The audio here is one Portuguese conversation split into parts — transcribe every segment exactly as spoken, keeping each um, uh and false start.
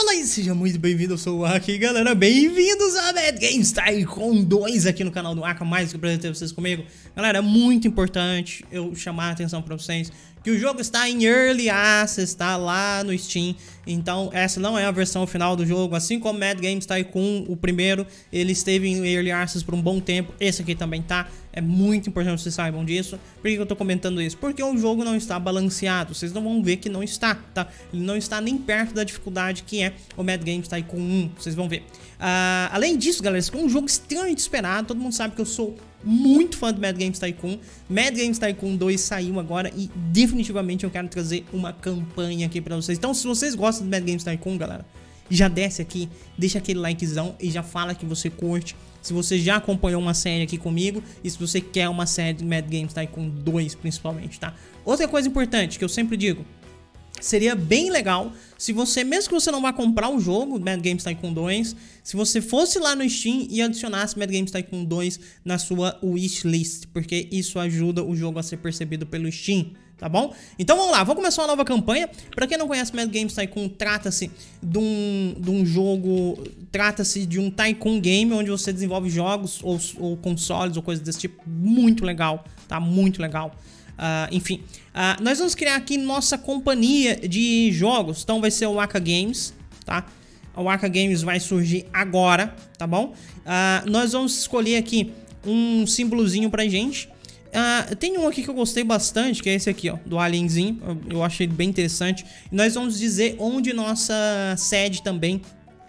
Fala aí, seja muito bem-vindo, eu sou o Aka, galera, bem-vindos a Mad Games Tycoon dois aqui no canal do Aka, mais que prazer ter vocês comigo. Galera, é muito importante eu chamar a atenção pra vocês que o jogo está em Early Access, está lá no Steam, então essa não é a versão final do jogo, assim como Mad Games Tycoon, o primeiro, ele esteve em Early Access por um bom tempo, esse aqui também tá, é muito importante que vocês saibam disso. Por que eu tô comentando isso? Porque o jogo não está balanceado, vocês não vão ver que não está, tá? Ele não está nem perto da dificuldade que é o Mad Games Tycoon um, vocês vão ver. Uh, além disso, galera, esse é um jogo extremamente esperado, todo mundo sabe que eu sou muito fã do Mad Games Tycoon. Mad Games Tycoon dois saiu agora e definitivamente eu quero trazer uma campanha aqui pra vocês. Então, se vocês gostam do Mad Games Tycoon, galera, já desce aqui, deixa aquele likezão e já fala que você curte. Se você já acompanhou uma série aqui comigo e se você quer uma série de Mad Games Tycoon dois principalmente, tá? Outra coisa importante que eu sempre digo, seria bem legal se você, mesmo que você não vá comprar o jogo Mad Games Tycoon dois, se você fosse lá no Steam e adicionasse Mad Games Tycoon dois na sua wishlist, porque isso ajuda o jogo a ser percebido pelo Steam, tá bom? Então vamos lá, vou começar uma nova campanha. Pra quem não conhece Mad Games Tycoon, trata-se de um, de um jogo, trata-se de um Tycoon game onde você desenvolve jogos ou, ou consoles ou coisas desse tipo, muito legal, tá? Muito legal. Uh, enfim, uh, nós vamos criar aqui nossa companhia de jogos. Então vai ser o Aka Games, tá? O Aka Games vai surgir agora, tá bom? Uh, nós vamos escolher aqui um símbolozinho pra gente. Uh, tem um aqui que eu gostei bastante, que é esse aqui, ó, do alienzinho. Eu, eu achei bem interessante. E nós vamos dizer onde nossa sede também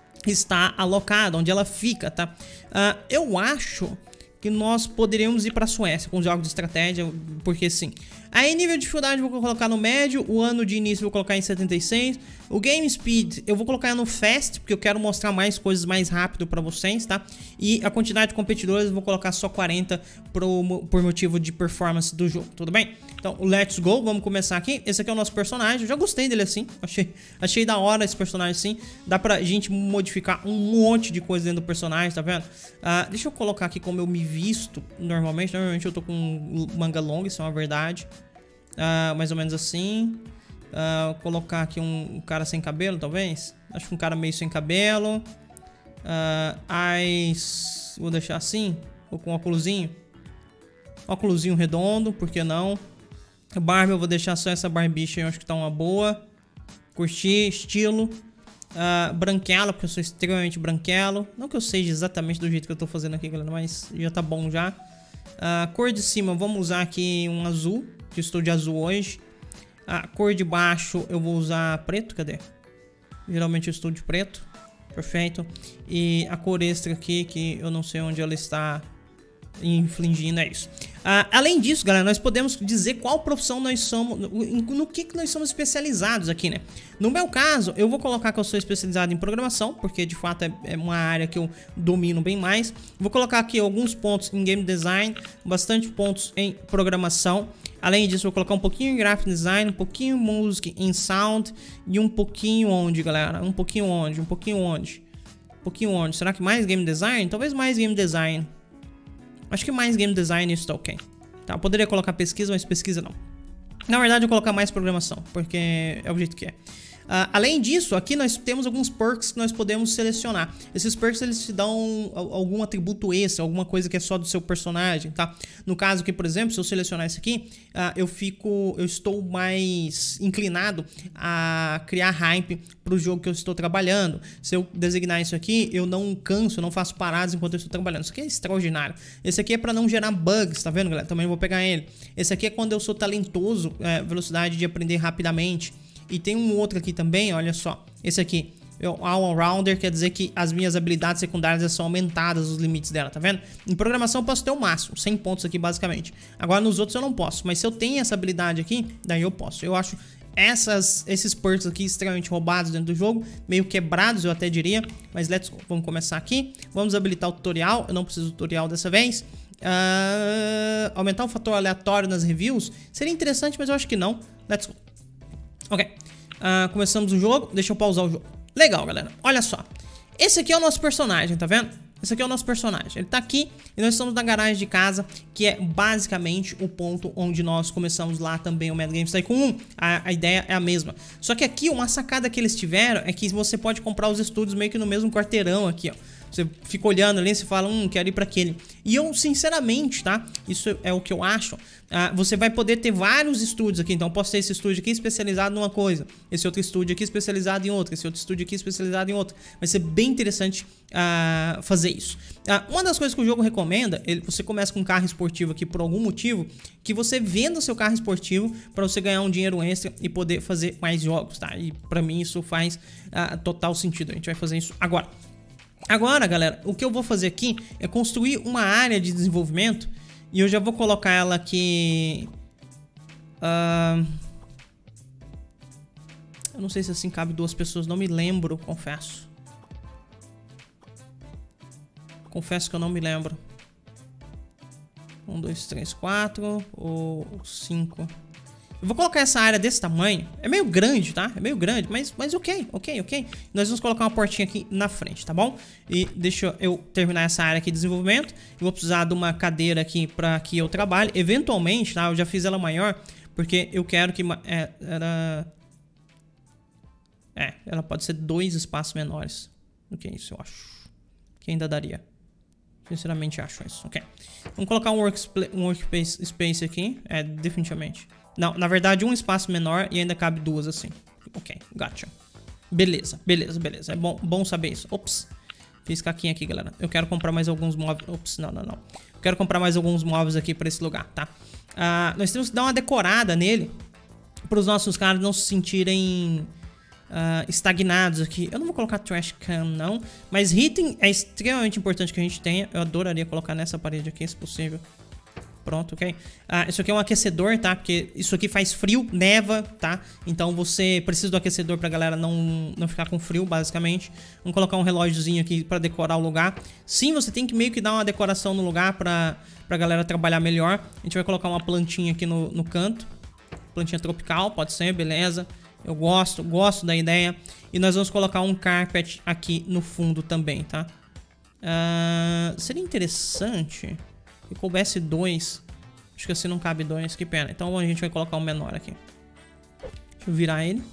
está alocada, onde ela fica, tá? Uh, eu acho que nós poderíamos ir para a Suécia com os jogos de estratégia, porque sim. Aí nível de dificuldade eu vou colocar no médio, o ano de início eu vou colocar em setenta e seis, o game speed eu vou colocar no fast, porque eu quero mostrar mais coisas mais rápido para vocês, tá? E a quantidade de competidores eu vou colocar só quarenta pro, por motivo de performance do jogo, tudo bem? Então, let's go, vamos começar aqui. Esse aqui é o nosso personagem, eu já gostei dele assim, achei, achei da hora esse personagem assim. Dá pra gente modificar um monte de coisa dentro do personagem, tá vendo? Uh, deixa eu colocar aqui como eu me visto normalmente, normalmente eu tô com manga longa, isso é uma verdade. Uh, mais ou menos assim. Uh, colocar aqui um, um cara sem cabelo, talvez. Acho que um cara meio sem cabelo. Uh, eyes, vou deixar assim, ou com óculosinho. Óculosinho redondo, por que não? Barba eu vou deixar só essa barbicha, eu acho que tá uma boa. Curti, estilo. Uh, branquelo, porque eu sou extremamente branquelo. Não que eu seja exatamente do jeito que eu tô fazendo aqui, galera, mas já tá bom já. Uh, cor de cima, vamos usar aqui um azul, que eu estou de azul hoje. A cor de baixo eu vou usar preto, cadê? Geralmente eu estou de preto, perfeito. E a cor extra aqui, que eu não sei onde ela está infligindo, é isso. Uh, além disso, galera, nós podemos dizer qual profissão nós somos, no, no que, que nós somos especializados aqui, né? No meu caso, eu vou colocar que eu sou especializado em programação, porque de fato é, é uma área que eu domino bem mais. Vou colocar aqui alguns pontos em game design, bastante pontos em programação. Além disso, vou colocar um pouquinho em graphic design, um pouquinho em music, em sound e um pouquinho onde, galera? Um pouquinho onde? Um pouquinho onde? Um pouquinho onde? Será que mais game design? Talvez mais game design. Acho que mais game design isso tá ok. Tá, eu poderia colocar pesquisa, mas pesquisa não. Na verdade, eu vou colocar mais programação, porque é o jeito que é. Uh, além disso, aqui nós temos alguns perks que nós podemos selecionar. Esses perks, eles te dão algum atributo extra, alguma coisa que é só do seu personagem, tá? No caso aqui, por exemplo, se eu selecionar esse aqui, uh, eu fico, eu estou mais inclinado a criar hype para o jogo que eu estou trabalhando. Se eu designar isso aqui, eu não canso, eu não faço paradas enquanto eu estou trabalhando. Isso aqui é extraordinário. Esse aqui é para não gerar bugs, tá vendo, galera? Também vou pegar ele. Esse aqui é quando eu sou talentoso, é, velocidade de aprender rapidamente. E tem um outro aqui também, olha só. Esse aqui, é o All-Rounder, quer dizer que as minhas habilidades secundárias são aumentadas, os limites dela, tá vendo? Em programação eu posso ter o máximo, cem pontos aqui basicamente. Agora nos outros eu não posso, mas se eu tenho essa habilidade aqui, daí eu posso. Eu acho essas, esses perks aqui extremamente roubados dentro do jogo, meio quebrados eu até diria. Mas let's go, vamos começar aqui. Vamos habilitar o tutorial, eu não preciso do tutorial dessa vez. Uh, aumentar o fator aleatório nas reviews seria interessante, mas eu acho que não. Let's go. Ok, uh, começamos o jogo, deixa eu pausar o jogo. Legal, galera, olha só. Esse aqui é o nosso personagem, tá vendo? Esse aqui é o nosso personagem. Ele tá aqui e nós estamos na garagem de casa, que é basicamente o ponto onde nós começamos lá também o Mad Games Tycoon um. A, a ideia é a mesma. Só que aqui uma sacada que eles tiveram é que você pode comprar os estúdios meio que no mesmo quarteirão aqui, ó. Você fica olhando ali e você fala, hum, quero ir pra aquele. E eu, sinceramente, tá? Isso é o que eu acho. Ah, você vai poder ter vários estúdios aqui. Então, eu posso ter esse estúdio aqui especializado numa coisa. Esse outro estúdio aqui especializado em outra. Esse outro estúdio aqui especializado em outra. Vai ser bem interessante ah, fazer isso. Ah, uma das coisas que o jogo recomenda, ele, você começa com um carro esportivo aqui por algum motivo, que você venda o seu carro esportivo para você ganhar um dinheiro extra e poder fazer mais jogos, tá? E pra mim isso faz ah, total sentido. A gente vai fazer isso agora. Agora, galera, o que eu vou fazer aqui é construir uma área de desenvolvimento. E eu já vou colocar ela aqui... Uh, eu não sei se assim cabe duas pessoas, não me lembro, confesso. Confesso que eu não me lembro. Um, dois, três, quatro ou cinco... Eu vou colocar essa área desse tamanho. É meio grande, tá? É meio grande, mas, mas ok, ok, ok. Nós vamos colocar uma portinha aqui na frente, tá bom? E deixa eu terminar essa área aqui de desenvolvimento. Eu vou precisar de uma cadeira aqui para que eu trabalhe. Eventualmente, tá? Eu já fiz ela maior, porque eu quero que... É, era... É, ela pode ser dois espaços menores do que isso, eu acho. Que ainda daria. Sinceramente, acho isso. Ok. Vamos colocar um, um workspace space aqui. É, definitivamente. Não, na verdade um espaço menor e ainda cabe duas assim. Ok, gotcha. Beleza, beleza, beleza. É bom, bom saber isso. Ops, fiz caquinha aqui, galera. Eu quero comprar mais alguns móveis. Ops, não, não, não. Eu quero comprar mais alguns móveis aqui pra esse lugar, tá? Uh, nós temos que dar uma decorada nele para os nossos caras não se sentirem uh, estagnados aqui. Eu não vou colocar trash can, não. Mas item é extremamente importante que a gente tenha. Eu adoraria colocar nessa parede aqui, se possível. Pronto, ok? Ah, isso aqui é um aquecedor, tá? Porque isso aqui faz frio, neva, tá? Então você precisa do aquecedor pra galera não, não ficar com frio, basicamente. Vamos colocar um relógiozinho aqui pra decorar o lugar. Sim, você tem que meio que dar uma decoração no lugar pra, pra galera trabalhar melhor. A gente vai colocar uma plantinha aqui no, no canto. Plantinha tropical, pode ser, beleza. Eu gosto, gosto da ideia. E nós vamos colocar um carpet aqui no fundo também, tá? Ah, seria interessante... que coubesse dois. Acho que assim não cabe dois, que pena. Então a gente vai colocar um menor aqui. Deixa eu virar ele.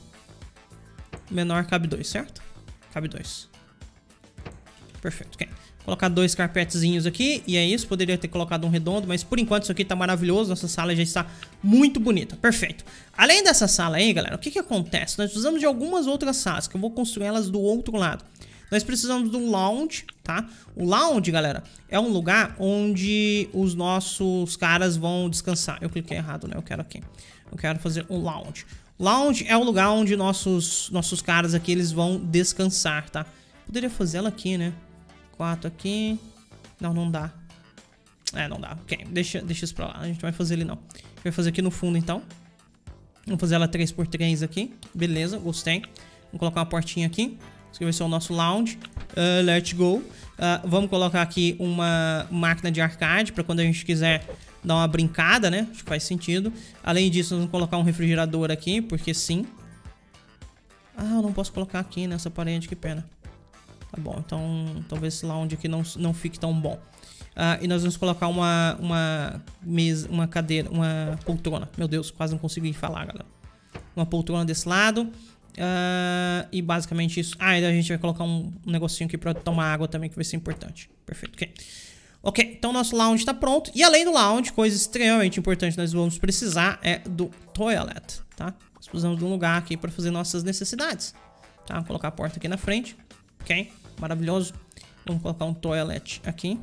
O menor cabe dois, certo? Cabe dois. Perfeito, ok. Vou colocar dois carpetezinhos aqui. E é isso, poderia ter colocado um redondo, mas por enquanto isso aqui tá maravilhoso. Nossa sala já está muito bonita, perfeito. Além dessa sala aí, galera, o que que acontece? Nós precisamos de algumas outras salas, que eu vou construir elas do outro lado. Nós precisamos de um lounge, tá? O lounge, galera, é um lugar onde os nossos caras vão descansar. Eu cliquei errado, né? Eu quero aqui. Eu quero fazer um lounge. Lounge é o lugar onde nossos, nossos caras aqui, eles vão descansar, tá? Poderia fazer ela aqui, né? Quatro aqui. Não, não dá. É, não dá. Ok, deixa, deixa isso pra lá. A gente vai fazer ele não. A gente vai fazer aqui no fundo, então. Vamos fazer ela três por três aqui. Beleza, gostei. Vamos colocar uma portinha aqui. Esse aqui vai ser o nosso lounge. Uh, let's go. Uh, vamos colocar aqui uma máquina de arcade para quando a gente quiser dar uma brincada, né? Acho que faz sentido. Além disso, nós vamos colocar um refrigerador aqui, porque sim. Ah, eu não posso colocar aqui nessa parede, que pena. Tá bom, então talvez esse lounge aqui não, não fique tão bom. Uh, e nós vamos colocar uma, uma mesa, uma cadeira, uma poltrona. Meu Deus, quase não consegui falar, galera. Uma poltrona desse lado. Uh, e basicamente isso. Ah, e a gente vai colocar um, um negocinho aqui pra tomar água também, que vai ser importante. Perfeito, ok. Ok, então nosso lounge tá pronto. E além do lounge, coisa extremamente importante que nós vamos precisar é do toilet, tá? Nós precisamos de um lugar aqui pra fazer nossas necessidades. Tá, vamos colocar a porta aqui na frente. Ok, maravilhoso. Vamos colocar um toilet aqui.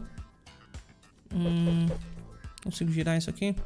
Hum, consigo girar isso aqui?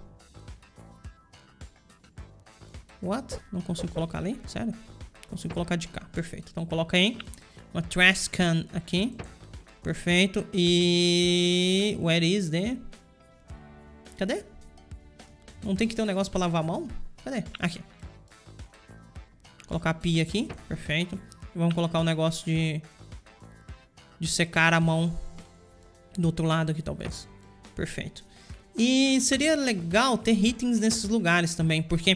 What? Não consigo colocar ali? Sério? Consigo colocar de cá, perfeito. Então coloca aí uma trash can aqui. Perfeito. E... where is the... Cadê? Não tem que ter um negócio pra lavar a mão? Cadê? Aqui. Colocar a pia aqui, perfeito. E vamos colocar um negócio de... de secar a mão do outro lado aqui, talvez. Perfeito. E seria legal ter itens nesses lugares também, porque...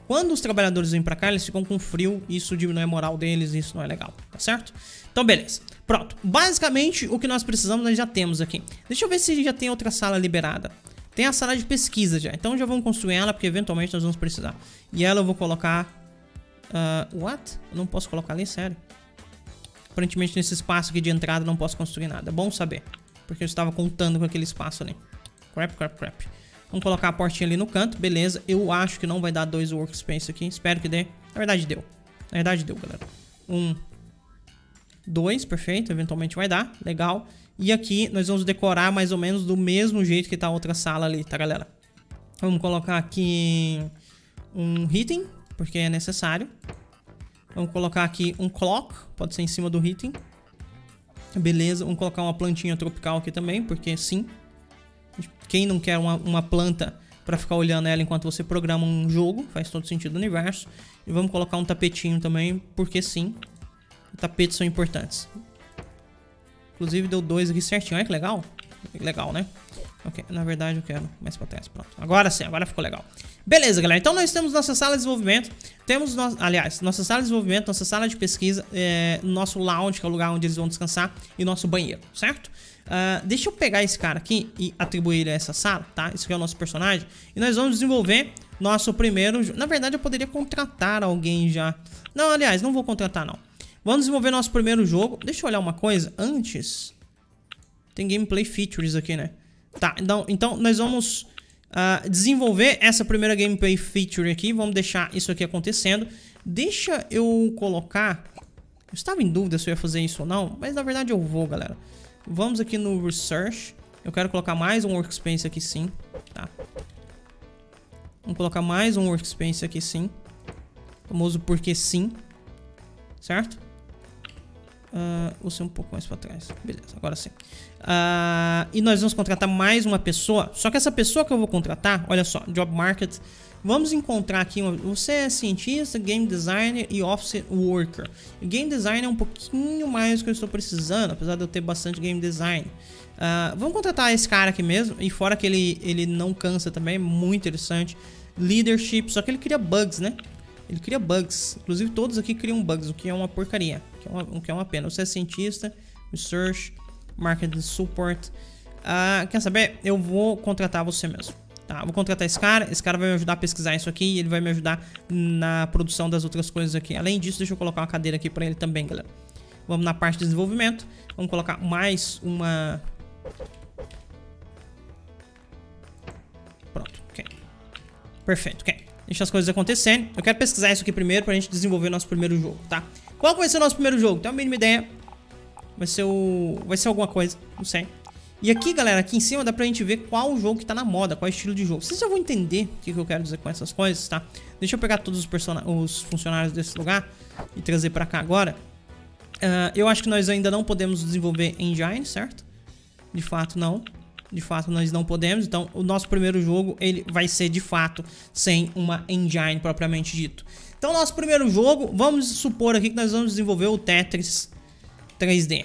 quando os trabalhadores vêm pra cá, eles ficam com frio, isso diminui a moral deles, isso não é legal, tá certo? Então, beleza. Pronto. Basicamente, o que nós precisamos, nós já temos aqui. Deixa eu ver se já tem outra sala liberada. Tem a sala de pesquisa já, então já vamos construir ela, porque eventualmente nós vamos precisar. E ela eu vou colocar... Uh, what? Eu não posso colocar ali, sério? Aparentemente nesse espaço aqui de entrada não posso construir nada. É bom saber, porque eu estava contando com aquele espaço ali. Crap, crap, crap. Vamos colocar a portinha ali no canto, beleza. Eu acho que não vai dar dois workspace aqui, espero que dê. Na verdade deu, na verdade deu, galera. Um, dois, perfeito, eventualmente vai dar, legal. E aqui nós vamos decorar mais ou menos do mesmo jeito que tá a outra sala ali, tá, galera? Vamos colocar aqui um heating, porque é necessário. Vamos colocar aqui um clock, pode ser em cima do heating. Beleza, vamos colocar uma plantinha tropical aqui também, porque sim. Quem não quer uma, uma planta para ficar olhando ela enquanto você programa um jogo, faz todo sentido no universo. E vamos colocar um tapetinho também, porque sim. Tapetes são importantes. Inclusive deu dois aqui certinho, olha que legal. Legal, né? Ok, na verdade eu quero mais pra trás, pronto. Agora sim, agora ficou legal. Beleza, galera, então nós temos nossa sala de desenvolvimento. Temos, no... aliás, nossa sala de desenvolvimento, nossa sala de pesquisa, é... nosso lounge, que é o lugar onde eles vão descansar, e nosso banheiro, certo? Uh, deixa eu pegar esse cara aqui e atribuir ele a essa sala, tá? Esse aqui é o nosso personagem. E nós vamos desenvolver nosso primeiro... Na verdade eu poderia contratar alguém já. Não, aliás, não vou contratar não. Vamos desenvolver nosso primeiro jogo. Deixa eu olhar uma coisa antes. Tem gameplay features aqui, né? Tá, então, então nós vamos uh, desenvolver essa primeira gameplay feature aqui. Vamos deixar isso aqui acontecendo. Deixa eu colocar... Eu estava em dúvida se eu ia fazer isso ou não, mas na verdade eu vou, galera. Vamos aqui no Research. Eu quero colocar mais um workspace aqui sim, tá? Vamos colocar mais um workspace aqui sim. Famoso porque sim. Certo? Uh, vou ser um pouco mais pra trás. Beleza, agora sim. Uh, e nós vamos contratar mais uma pessoa. Só que essa pessoa que eu vou contratar, olha só, Job Market. Vamos encontrar aqui uma, você é cientista, game designer e office worker. O game design é um pouquinho mais do que eu estou precisando, apesar de eu ter bastante game design. Uh, vamos contratar esse cara aqui mesmo. E fora que ele, ele não cansa também, é muito interessante. Leadership, só que ele cria bugs, né? Ele cria bugs. Inclusive todos aqui criam bugs, o que é uma porcaria. O que é uma, o que é uma pena. Você é cientista, research, marketing support. Uh, quer saber? Eu vou contratar você mesmo. Tá, vou contratar esse cara. Esse cara vai me ajudar a pesquisar isso aqui. E ele vai me ajudar na produção das outras coisas aqui. Além disso, deixa eu colocar uma cadeira aqui pra ele também, galera. Vamos na parte de desenvolvimento. Vamos colocar mais uma... Pronto, ok. Perfeito, ok. Deixa as coisas acontecendo. Eu quero pesquisar isso aqui primeiro pra gente desenvolver nosso primeiro jogo, tá? Qual vai ser o nosso primeiro jogo? Tem uma mínima ideia. Vai ser o... Vai ser alguma coisa, não sei. E aqui, galera, aqui em cima dá pra gente ver qual jogo que tá na moda, qual estilo de jogo. Vocês já vão entender o que, que eu quero dizer com essas coisas, tá? Deixa eu pegar todos os, os funcionários desse lugar e trazer pra cá agora. Uh, eu acho que nós ainda não podemos desenvolver engine, certo? De fato, não. De fato, nós não podemos. Então, o nosso primeiro jogo, ele vai ser, de fato, sem uma engine propriamente dito. Então, nosso primeiro jogo, vamos supor aqui que nós vamos desenvolver o Tetris três D.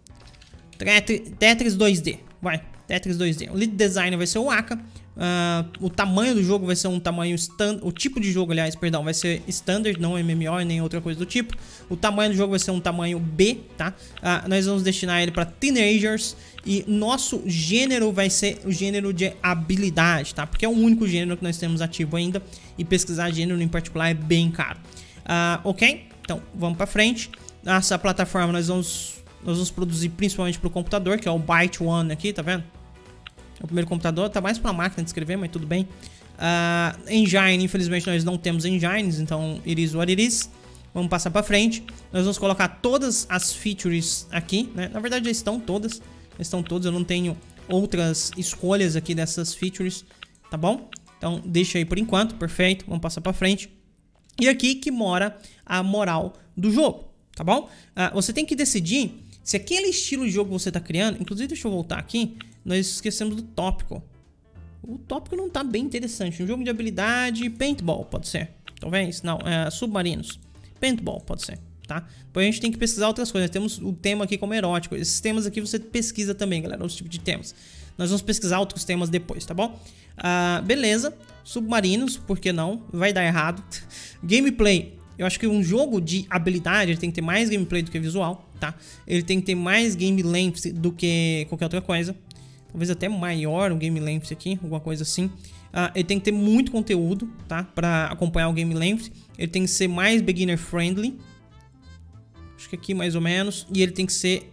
Tetris dois D. Vai, Tetris dois D. O lead designer vai ser o Aka. Uh, o tamanho do jogo vai ser um tamanho standard. O tipo de jogo, aliás, perdão, vai ser standard, não M M O nem outra coisa do tipo. O tamanho do jogo vai ser um tamanho B, tá? Uh, nós vamos destinar ele para teenagers. E nosso gênero vai ser o gênero de habilidade, tá? Porque é o único gênero que nós temos ativo ainda. E pesquisar gênero em particular é bem caro. Uh, ok? Então, vamos para frente. Nossa plataforma nós vamos, nós vamos produzir principalmente para o computador, que é o Byte One aqui, tá vendo? O primeiro computador tá mais para a máquina de escrever, mas tudo bem. Uh, engine, infelizmente nós não temos engines, então it is what it is. Vamos passar para frente. Nós vamos colocar todas as features aqui, né? Na verdade já estão todas. Estão todas, eu não tenho outras escolhas aqui dessas features, tá bom? Então deixa aí por enquanto, perfeito. Vamos passar para frente. E aqui que mora a moral do jogo, tá bom? Uh, você tem que decidir se aquele estilo de jogo que você está criando... Inclusive, deixa eu voltar aqui. Nós esquecemos do tópico. O tópico não está bem interessante. Um jogo de habilidade, paintball, pode ser. Talvez, não, é, submarinos. Paintball, pode ser, tá? Depois a gente tem que pesquisar outras coisas. Temos o tema aqui como erótico. Esses temas aqui você pesquisa também, galera, os tipos de temas. Nós vamos pesquisar outros temas depois, tá bom? Uh, beleza. Submarinos, por que não? Vai dar errado. Gameplay. Eu acho que um jogo de habilidade ele tem que ter mais gameplay do que visual, tá? Ele tem que ter mais game length do que qualquer outra coisa. Talvez até maior o game length aqui, alguma coisa assim. Uh, ele tem que ter muito conteúdo, tá? Pra acompanhar o game length. Ele tem que ser mais beginner friendly. Acho que aqui mais ou menos. E ele tem que ser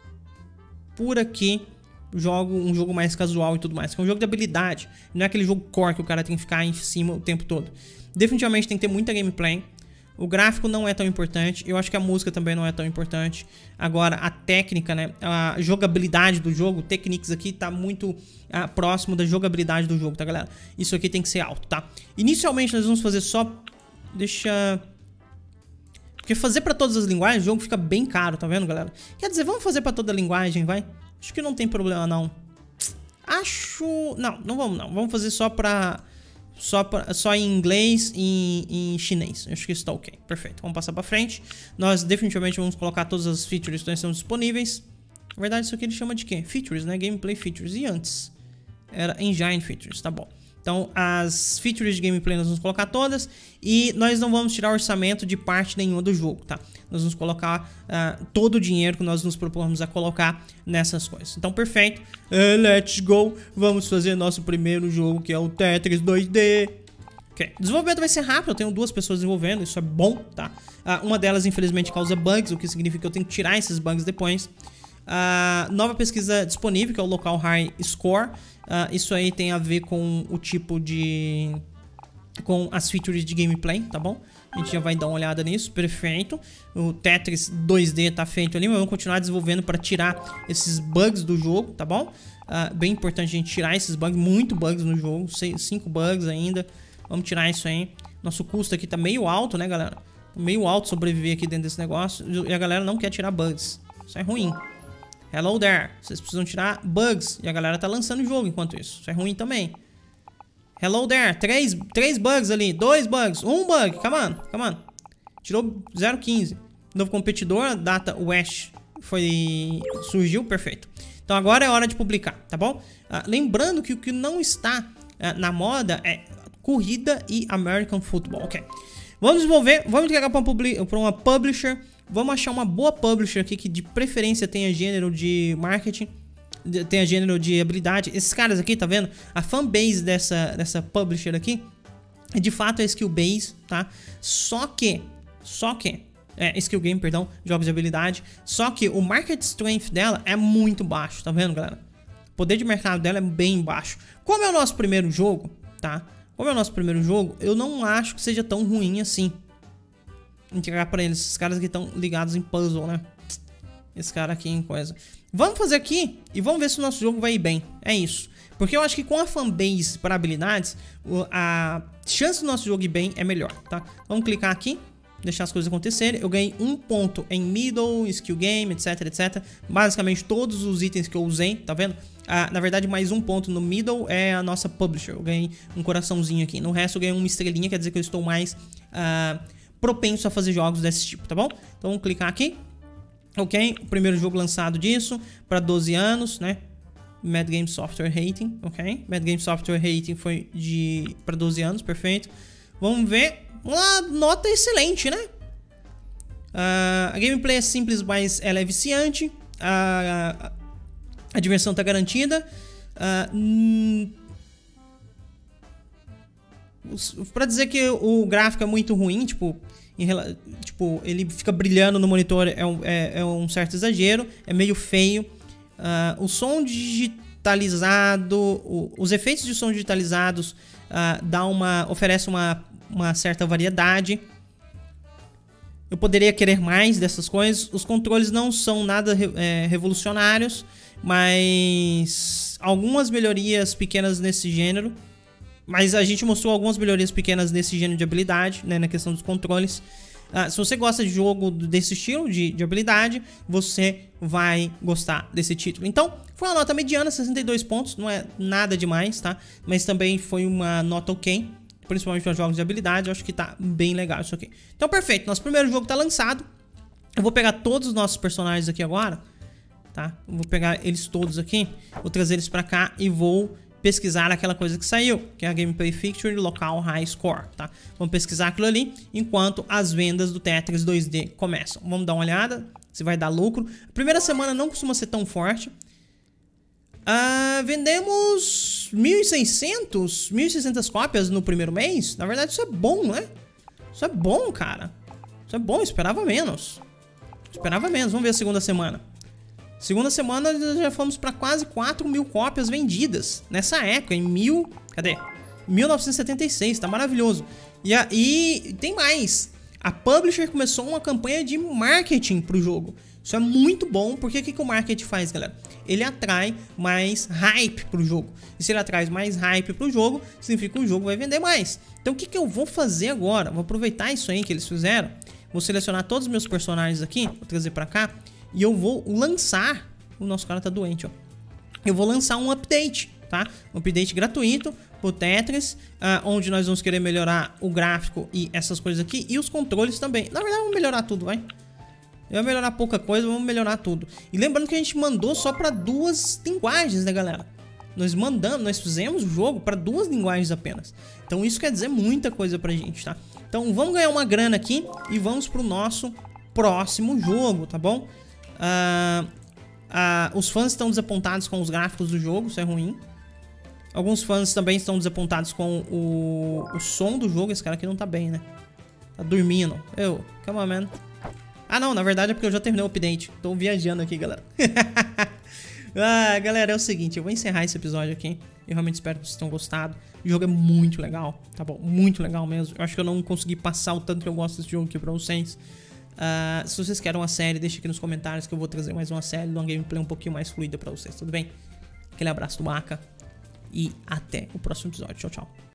por aqui jogo, um jogo mais casual e tudo mais. Que é um jogo de habilidade. Não é aquele jogo core que o cara tem que ficar em cima o tempo todo. Definitivamente tem que ter muita gameplay. O gráfico não é tão importante. Eu acho que a música também não é tão importante. Agora, a técnica, né? A jogabilidade do jogo, o Technics aqui tá muito uh, próximo da jogabilidade do jogo, tá, galera? Isso aqui tem que ser alto, tá? Inicialmente, nós vamos fazer só... Deixa... Porque fazer pra todas as linguagens, o jogo fica bem caro, tá vendo, galera? Quer dizer, vamos fazer pra toda a linguagem, vai? Acho que não tem problema, não. Acho... Não, não vamos, não. Vamos fazer só pra... Só, pra, só em inglês e em chinês. Acho que isso tá ok. Perfeito. Vamos passar pra frente. Nós definitivamente vamos colocar todas as features que estão disponíveis. Na verdade, isso aqui ele chama de quê? Features, né? Gameplay features. E antes? Era Engine features. Tá bom. Então, as features de gameplay nós vamos colocar todas. E nós não vamos tirar orçamento de parte nenhuma do jogo, tá? Nós vamos colocar uh, todo o dinheiro que nós nos propomos a colocar nessas coisas. Então, perfeito. Uh, let's go. Vamos fazer nosso primeiro jogo, que é o Tetris dois D. Ok. O desenvolvimento vai ser rápido. Eu tenho duas pessoas desenvolvendo. Isso é bom, tá? Uh, uma delas, infelizmente, causa bugs, o que significa que eu tenho que tirar esses bugs depois. Uh, nova pesquisa disponível, que é o Local High Score. Uh, isso aí tem a ver com o tipo de... com as features de gameplay, tá bom? A gente já vai dar uma olhada nisso, perfeito. O Tetris dois D tá feito ali, mas vamos continuar desenvolvendo para tirar esses bugs do jogo, tá bom? Uh, bem importante a gente tirar esses bugs, muito bugs no jogo, cinco bugs ainda. Vamos tirar isso aí. Nosso custo aqui tá meio alto, né, galera? Meio alto sobreviver aqui dentro desse negócio. E a galera não quer tirar bugs. Isso é ruim. Hello there. Vocês precisam tirar bugs. E a galera tá lançando o jogo enquanto isso. Isso é ruim também. Hello there. Três, três bugs ali. Dois bugs. Um bug. Come on. Come on. Tirou zero ponto quinze. Novo competidor. Data West. Foi... Surgiu. Perfeito. Então agora é hora de publicar. Tá bom? Ah, lembrando que o que não está ah, na moda é corrida e American Football. Ok. Vamos desenvolver. Vamos entregar para uma, uma publisher. Vamos achar uma boa publisher aqui que de preferência tenha gênero de marketing, tenha gênero de habilidade. Esses caras aqui, tá vendo? A fanbase dessa, dessa publisher aqui é de fato a skill base, tá? Só que, só que, é skill game, perdão, jogos de habilidade. Só que o market strength dela é muito baixo, tá vendo, galera? O poder de mercado dela é bem baixo. Como é o nosso primeiro jogo, tá? Como é o nosso primeiro jogo, eu não acho que seja tão ruim assim entregar pra eles. Esses caras aqui estão ligados em puzzle, né? Esse cara aqui em coisa. Vamos fazer aqui e vamos ver se o nosso jogo vai ir bem. É isso. Porque eu acho que com a fanbase para habilidades, a chance do nosso jogo ir bem é melhor, tá? Vamos clicar aqui, deixar as coisas acontecerem. Eu ganhei um ponto em middle, skill game, etc, etc. Basicamente todos os itens que eu usei, tá vendo? Ah, na verdade, mais um ponto no middle é a nossa publisher. Eu ganhei um coraçãozinho aqui. No resto eu ganhei uma estrelinha, quer dizer que eu estou mais... Ah, propenso a fazer jogos desse tipo, tá bom? Então vamos clicar aqui. Ok, o primeiro jogo lançado disso para doze anos, né? Mad Game Software Rating, ok? Mad Game Software Rating foi de para doze anos, perfeito. Vamos ver, uma nota excelente, né? Uh, a gameplay é simples, mas ela é viciante. Uh, a, a diversão tá garantida. Uh, hum, Pra dizer que o gráfico é muito ruim, tipo, em, tipo ele fica brilhando no monitor, é um, é, é um certo exagero, é meio feio. Uh, o som digitalizado, o, os efeitos de som digitalizados uh, dá uma, oferece uma, uma certa variedade. Eu poderia querer mais dessas coisas. Os controles não são nada é, revolucionários, mas algumas melhorias pequenas nesse gênero. Mas a gente mostrou algumas melhorias pequenas nesse gênero de habilidade, né, na questão dos controles. Uh, se você gosta de jogo desse estilo de, de habilidade, você vai gostar desse título. Então, foi uma nota mediana, sessenta e dois pontos, não é nada demais, tá? Mas também foi uma nota ok, principalmente para jogos de habilidade, eu acho que tá bem legal isso aqui. Então, perfeito, nosso primeiro jogo tá lançado. Eu vou pegar todos os nossos personagens aqui agora. tá? Eu vou pegar eles todos aqui, vou trazer eles pra cá e vou pesquisar aquela coisa que saiu, que é a Gameplay Feature Local High Score, tá? Vamos pesquisar aquilo ali, enquanto as vendas do Tetris dois D começam. Vamos dar uma olhada, se vai dar lucro. A primeira semana não costuma ser tão forte. Uh, vendemos mil e seiscentos, mil e seiscentas cópias no primeiro mês. Na verdade isso é bom, né? Isso é bom, cara. Isso é bom, eu esperava menos. Esperava menos, vamos ver a segunda semana. Segunda semana já fomos para quase quatro mil cópias vendidas. Nessa época, em mil... Cadê? mil novecentos e setenta e seis, tá maravilhoso. E, a, e tem mais. A Publisher começou uma campanha de marketing pro jogo. Isso é muito bom, porque o que, que o marketing faz, galera? Ele atrai mais hype pro jogo. E se ele atrai mais hype pro jogo, significa que o jogo vai vender mais. Então o que, que eu vou fazer agora? Vou aproveitar isso aí que eles fizeram. Vou selecionar todos os meus personagens aqui, vou trazer pra cá. E eu vou lançar... O nosso cara tá doente, ó. Eu vou lançar um update, tá? Um update gratuito pro Tetris, uh, onde nós vamos querer melhorar o gráfico e essas coisas aqui. E os controles também. Na verdade, vamos melhorar tudo, vai. Eu vou melhorar pouca coisa, vamos melhorar tudo. E lembrando que a gente mandou só pra duas linguagens, né, galera? Nós mandamos, nós fizemos o jogo pra duas linguagens apenas. Então isso quer dizer muita coisa pra gente, tá? Então vamos ganhar uma grana aqui e vamos pro nosso próximo jogo, tá bom? Uh, uh, os fãs estão desapontados com os gráficos do jogo, isso é ruim. Alguns fãs também estão desapontados com o, o som do jogo. Esse cara aqui não tá bem, né? Tá dormindo. Eu, come on, man. Ah, não, na verdade é porque eu já terminei o update. Tô viajando aqui, galera. Ah, galera, é o seguinte, eu vou encerrar esse episódio aqui. Eu realmente espero que vocês tenham gostado. O jogo é muito legal, tá bom? Muito legal mesmo. Eu acho que eu não consegui passar o tanto que eu gosto desse jogo aqui pra vocês. Uh, se vocês querem uma série, deixa aqui nos comentários que eu vou trazer mais uma série, uma gameplay um pouquinho mais fluida pra vocês, tudo bem? Aquele abraço do Aka e até o próximo episódio. Tchau, tchau.